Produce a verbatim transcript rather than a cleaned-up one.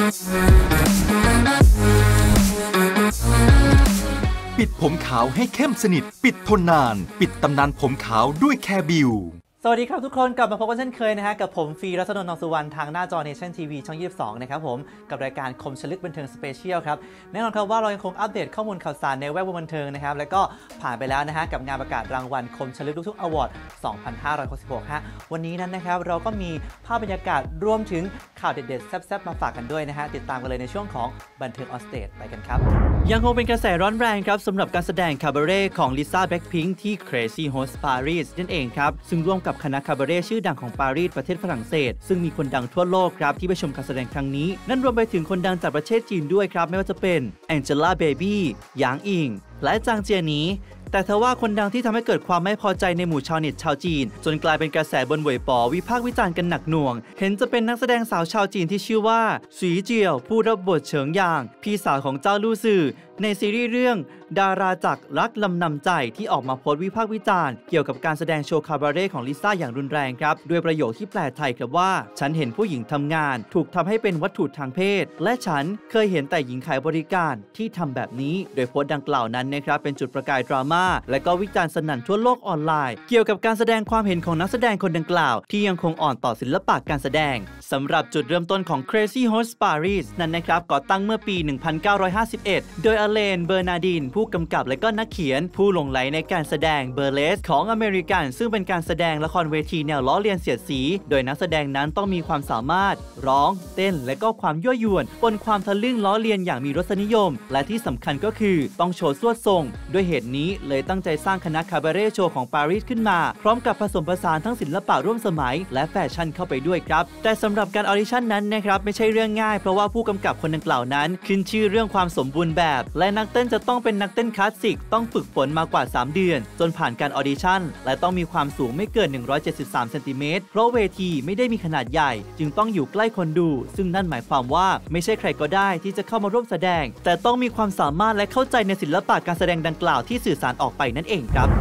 ปิดผมขาวให้เข้มสนิทปิดทนนานปิดตำนานผมขาวด้วยแคร์บิวสวัสดีครับทุกคนกลับมาพบกันเช่นเคยนะฮะกับผมฟีรัตนนท์ นองสุวรรณทางหน้าจอ Nation ที วี ช่อง ยี่สิบสองนะครับผมกับรายการคมชลึกบันเทิงสเปเชียลครับแน่นอนครับว่าเรายังคงอัปเดตข้อมูลข่าวสารในแวดวงบันเทิงนะครับแล้วก็ผ่านไปแล้วนะฮะกับงานประกาศรางวัลคมชลึกทุกๆอวอร์ด สองพันห้าร้อยหกสิบหก ฮะวันนี้นั้นนะครับเราก็มีภาพบรรยากาศรวมถึงข่าวเด็ดๆแซ่บๆมาฝากกันด้วยนะฮะติดตามกันเลยในช่วงของบันเทิงออนสเตจไปกันครับยังคงเป็นกระแสร้อนแรงครับสำหรับการแสดงคาบาเร่ของลิซ่าแบล็คพิงค์ที่ Crazy Horse Paris นั่นเองครับซึ่งร่วมกับคณะคาบาเร่ชื่อดังของปารีสประเทศฝรั่งเศสซึ่งมีคนดังทั่วโลกครับที่ไปชมการแสดงครั้งนี้นั่นรวมไปถึงคนดังจากประเทศจีนด้วยครับไม่ว่าจะเป็นแองเจล่าเบบี้หยางอิงและจางเจียหนีแต่ทว่าคนดังที่ทำให้เกิดความไม่พอใจในหมู่ชาวเน็ตชาวจีนจนกลายเป็นกระแสบนเว่ยป๋อวิพากษ์วิจารณ์กันหนักหน่วงเห็นจะเป็นนักแสดงสาวชาวจีนที่ชื่อว่าสีเจียวผู้รับบทเฉิงหยางพี่สาวของเจ้าลู่ซื่อในซีรีส์เรื่องดาราจักรรักลำนำใจที่ออกมาโพสต์วิพากษ์วิจารณ์เกี่ยวกับการแสดงโชว์คาบาเร่ของลิซ่าอย่างรุนแรงครับด้วยประโยคที่แปลไทยครับว่าฉันเห็นผู้หญิงทำงานถูกทำให้เป็นวัตถุทางเพศและฉันเคยเห็นแต่หญิงขายบริการที่ทำแบบนี้โดยโพสต์ดังกล่าวนั้นนะครับเป็นจุดประกายดราม่าและก็วิจารณ์สนั่นทั่วโลกออนไลน์เกี่ยวกับการแสดงความเห็นของนักแสดงคนดังกล่าวที่ยังคงอ่อนต่อศิลปะการแสดงสำหรับจุดเริ่มต้นของ Crazy Horse Paris นั้นนะครับก่อตั้งเมื่อปี หนึ่งพันเก้าร้อยห้าสิบเอ็ด โดยอเลน เบอร์นาดินผู้กำกับและก็นักเขียนผู้หลงใหลในการแสดงเบอร์เลสของอเมริกันซึ่งเป็นการแสดงละครเวทีแนวล้อเลียนเสียดสีโดยนักแสดงนั้นต้องมีความสามารถร้องเต้นและก็ความยั่วยวนปนความทะลึ่งล้อเลียนอย่างมีรสนิยมและที่สำคัญก็คือต้องโชว์สวดทรงด้วยเหตุนี้เลยตั้งใจสร้างคณะคาบาเร่โชว์ของปารีสขึ้นมาพร้อมกับผสมผสานทั้งศิลปะร่วมสมัยและแฟชั่นเข้าไปด้วยครับแต่สำหรับการออดิชั่นนั้นนะครับไม่ใช่เรื่องง่ายเพราะว่าผู้กำกับคนดังกล่าวนั้นขึ้นชื่อเรื่องความสมบูรณ์แบบและนักเต้นจะต้องเป็นนักเต้นคลาสสิกต้องฝึกฝนมากว่าสามเดือนจนผ่านการออดิชั่นและต้องมีความสูงไม่เกินหนึ่งร้อยเจ็ดสิบสามเซนติเมตรเพราะเวทีไม่ได้มีขนาดใหญ่จึงต้องอยู่ใกล้คนดูซึ่งนั่นหมายความว่าไม่ใช่ใครก็ได้ที่จะเข้ามาร่วมแสดงแต่ต้องมีความสามารถและเข้าใจในศิลปะการแสดงดังกล่าวที่สื่อสารออกไปนั่นเองครับ